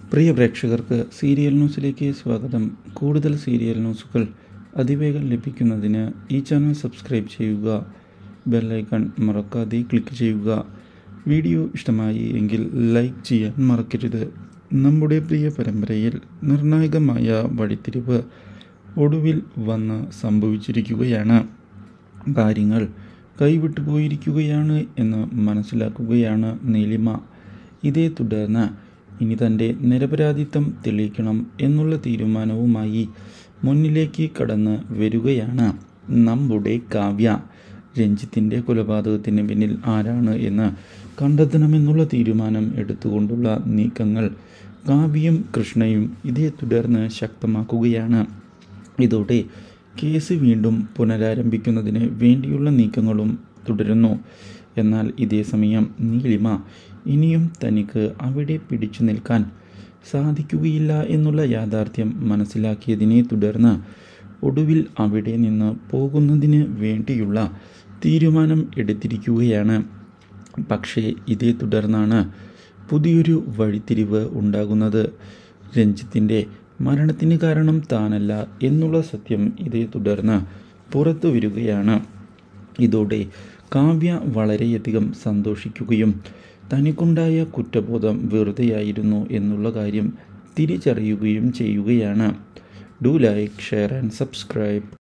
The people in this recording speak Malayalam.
പ്രിയ പ്രേക്ഷകർക്ക് സീരിയൽ ന്യൂസിലേക്ക് സ്വാഗതം. കൂടുതൽ സീരിയൽ ന്യൂസുകൾ അതിവേഗം ലഭിക്കുന്നതിന് ഈ ചാനൽ സബ്സ്ക്രൈബ് ചെയ്യുക. ബെല്ലൈക്കൺ മറക്കാതെ ക്ലിക്ക് ചെയ്യുക. വീഡിയോ ഇഷ്ടമായി എങ്കിൽ ലൈക്ക് ചെയ്യാൻ മറക്കരുത്. നമ്മുടെ പ്രിയ പരമ്പരയിൽ നിർണായകമായ വഴിത്തിരിവ് ഒടുവിൽ വന്ന് സംഭവിച്ചിരിക്കുകയാണ്. കാര്യങ്ങൾ കൈവിട്ടു പോയിരിക്കുകയാണ് എന്ന് മനസ്സിലാക്കുകയാണ് നീലിമ. ഇതേ തുടർന്ന് ഇനി തൻ്റെ നിരപരാധിത്വം തെളിയിക്കണം എന്നുള്ള തീരുമാനവുമായി മുന്നിലേക്ക് കടന്ന് വരികയാണ് നമ്മുടെ കാവ്യ. രഞ്ജിത്തിൻ്റെ കൊലപാതകത്തിന് പിന്നിൽ ആരാണ് എന്ന് കണ്ടെത്തണമെന്നുള്ള തീരുമാനം എടുത്തുകൊണ്ടുള്ള നീക്കങ്ങൾ കാവ്യയും കൃഷ്ണയും ഇതേ തുടർന്ന് ശക്തമാക്കുകയാണ്. ഇതോടെ കേസ് വീണ്ടും പുനരാരംഭിക്കുന്നതിന് വേണ്ടിയുള്ള നീക്കങ്ങളും തുടരുന്നു. എന്നാൽ ഇതേ സമയം നീലിമ ഇനിയും തനിക്ക് അവിടെ പിടിച്ചു നിൽക്കാൻ സാധിക്കുകയില്ല എന്നുള്ള യാഥാർത്ഥ്യം മനസ്സിലാക്കിയതിനെ തുടർന്ന് ഒടുവിൽ അവിടെ നിന്ന് പോകുന്നതിന് വേണ്ടിയുള്ള തീരുമാനം എടുത്തിരിക്കുകയാണ്. പക്ഷേ ഇതേ തുടർന്നാണ് പുതിയൊരു വഴിത്തിരിവ് ഉണ്ടാകുന്നത്. രഞ്ജിത്തിൻ്റെ മരണത്തിന് കാരണം താനല്ല എന്നുള്ള സത്യം ഇതേ തുടർന്ന് പുറത്തു വരികയാണ്. ഇതോടെ കാവ്യ വളരെയധികം സന്തോഷിക്കുകയും തനിക്കുണ്ടായ കുറ്റബോധം വെറുതെയായിരുന്നു എന്നുള്ള കാര്യം തിരിച്ചറിയുകയും ചെയ്യുകയാണ്. Do like, share and subscribe.